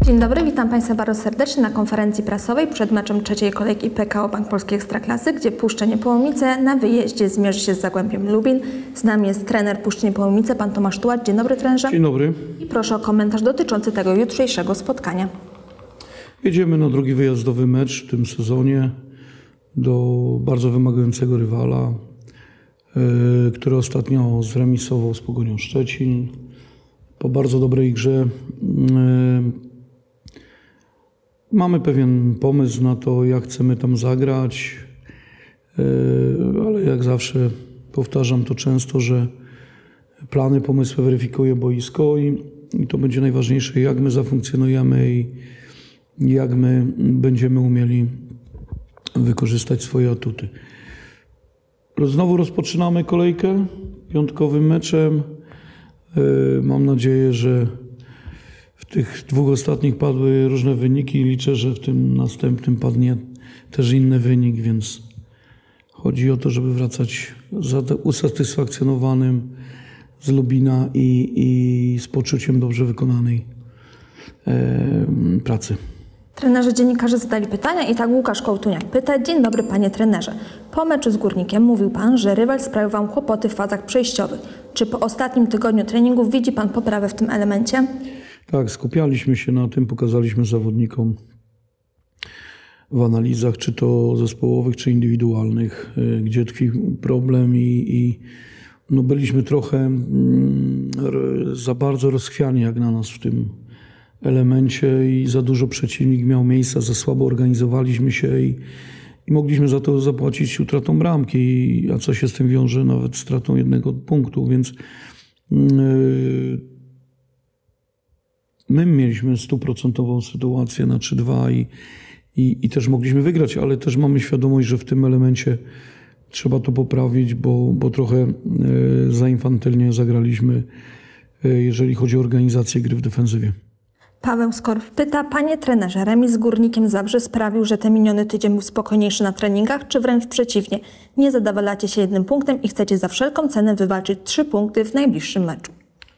Dzień dobry, witam Państwa bardzo serdecznie na konferencji prasowej przed meczem trzeciej kolejki PKO Bank Polski Ekstraklasy, gdzie Puszcze Niepołomice na wyjeździe zmierzy się z Zagłębiem Lubin. Z nami jest trener Puszczy Niepołomice, pan Tomasz Tułacz. Dzień dobry, trenerze. Dzień dobry. I proszę o komentarz dotyczący tego jutrzejszego spotkania. Jedziemy na drugi wyjazdowy mecz w tym sezonie do bardzo wymagającego rywala, który ostatnio zremisował z Pogonią Szczecin. Po bardzo dobrej grze mamy pewien pomysł na to, jak chcemy tam zagrać, ale jak zawsze powtarzam to często, że plany, pomysły weryfikuje boisko i to będzie najważniejsze, jak my zafunkcjonujemy i jak my będziemy umieli wykorzystać swoje atuty. Znowu rozpoczynamy kolejkę piątkowym meczem. Mam nadzieję, że w tych dwóch ostatnich padły różne wyniki. Liczę, że w tym następnym padnie też inny wynik, więc chodzi o to, żeby wracać usatysfakcjonowanym z Lubina i z poczuciem dobrze wykonanej pracy. Trenerzy dziennikarze zadali pytania i tak Łukasz Kołtuniak pyta. Dzień dobry, panie trenerze. Po meczu z Górnikiem mówił pan, że rywal sprawił wam kłopoty w fazach przejściowych. Czy po ostatnim tygodniu treningów widzi pan poprawę w tym elemencie? Tak, skupialiśmy się na tym, pokazaliśmy zawodnikom w analizach, czy to zespołowych, czy indywidualnych, gdzie tkwi problem i byliśmy trochę za bardzo rozchwiani jak na nas w tym elemencie i za dużo przeciwnik miał miejsca, za słabo organizowaliśmy się i mogliśmy za to zapłacić utratą bramki, a co się z tym wiąże, nawet stratą jednego punktu, więc my mieliśmy 100% sytuację na 3-2 i też mogliśmy wygrać, ale też mamy świadomość, że w tym elemencie trzeba to poprawić, bo trochę za infantylnie zagraliśmy, jeżeli chodzi o organizację gry w defensywie. Paweł Skorf pyta, panie trenerze, remis z Górnikiem Zabrze sprawił, że ten miniony tydzień był spokojniejszy na treningach, czy wręcz przeciwnie? Nie zadowalacie się jednym punktem i chcecie za wszelką cenę wywalczyć 3 punkty w najbliższym meczu.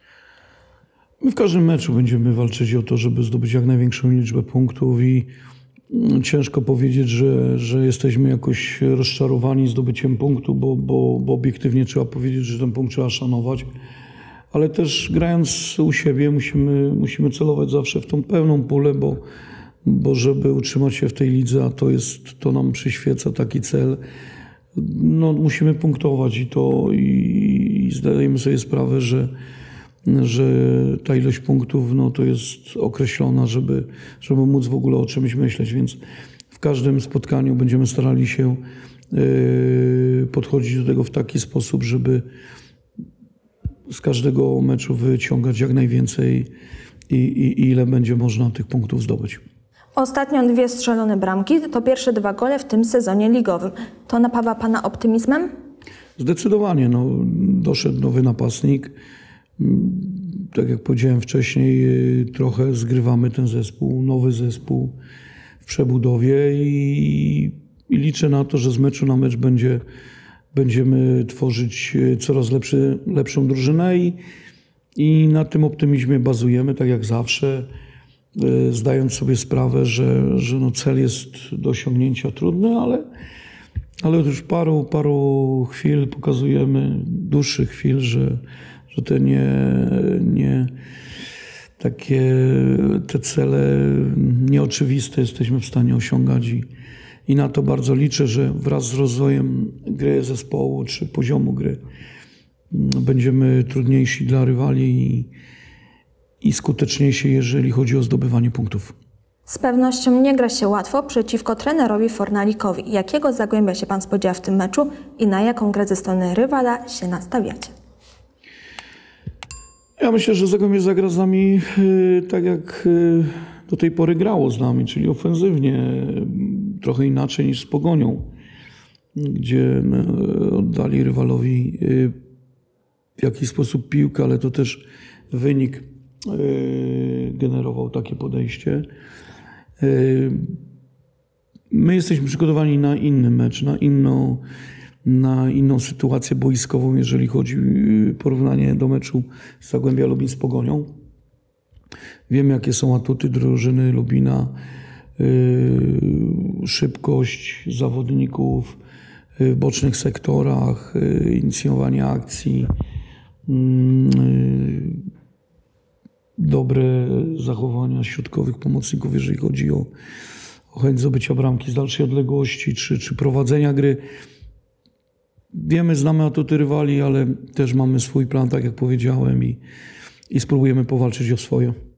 My w każdym meczu będziemy walczyć o to, żeby zdobyć jak największą liczbę punktów i ciężko powiedzieć, że jesteśmy jakoś rozczarowani zdobyciem punktu, bo obiektywnie trzeba powiedzieć, że ten punkt trzeba szanować. Ale też grając u siebie musimy celować zawsze w tą pełną pulę, bo żeby utrzymać się w tej lidze, a to nam przyświeca taki cel, musimy punktować i zdajemy sobie sprawę, że ta ilość punktów to jest określona, żeby móc w ogóle o czymś myśleć, więc w każdym spotkaniu będziemy starali się podchodzić do tego w taki sposób, żeby z każdego meczu wyciągać jak najwięcej i ile będzie można tych punktów zdobyć. Ostatnio 2 strzelone bramki to pierwsze 2 gole w tym sezonie ligowym. To napawa pana optymizmem? Zdecydowanie. Doszedł nowy napastnik. Tak jak powiedziałem wcześniej, trochę zgrywamy ten zespół, nowy zespół w przebudowie i liczę na to, że z meczu na mecz będziemy tworzyć coraz lepszą drużynę i na tym optymizmie bazujemy, tak jak zawsze, zdając sobie sprawę, że cel jest do osiągnięcia trudny, ale już paru chwil pokazujemy, dłuższych chwil, że te te cele nieoczywiste jesteśmy w stanie osiągać i na to bardzo liczę, że wraz z rozwojem gry zespołu czy poziomu gry będziemy trudniejsi dla rywali i skuteczniejsi, jeżeli chodzi o zdobywanie punktów. Z pewnością nie gra się łatwo przeciwko trenerowi Fornalikowi. Jakiego Zagłębia się pan spodziewa w tym meczu i na jaką grę ze strony rywala się nastawiacie? Ja myślę, że Zagłębie zagra z nami tak jak do tej pory grało z nami, czyli ofensywnie, trochę inaczej niż z Pogonią, gdzie oddali rywalowi w jakiś sposób piłkę, ale to też wynik generował takie podejście. My jesteśmy przygotowani na inny mecz, na inną sytuację boiskową, jeżeli chodzi o porównanie do meczu z Zagłębia Lubin z Pogonią. Wiemy, jakie są atuty drużyny Lubina. Szybkość zawodników w bocznych sektorach, inicjowanie akcji, dobre zachowania środkowych pomocników, jeżeli chodzi o chęć zdobycia bramki z dalszej odległości czy prowadzenia gry. Wiemy, znamy atuty rywali, ale też mamy swój plan, tak jak powiedziałem, i spróbujemy powalczyć o swoje.